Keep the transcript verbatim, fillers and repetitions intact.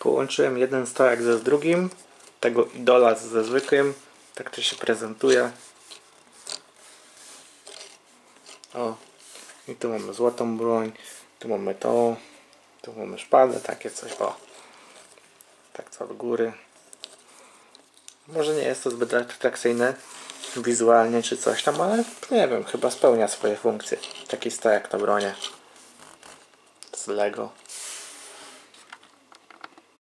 Połączyłem jeden stojak ze z drugim, tego idola ze zwykłym. Tak to się prezentuje. O, i tu mamy złotą broń, tu mamy tą, tu mamy szpadę, takie coś, o. Tak co od góry. Może nie jest to zbyt atrakcyjne wizualnie czy coś tam, ale nie wiem, chyba spełnia swoje funkcje. Taki stojak na bronie z Lego.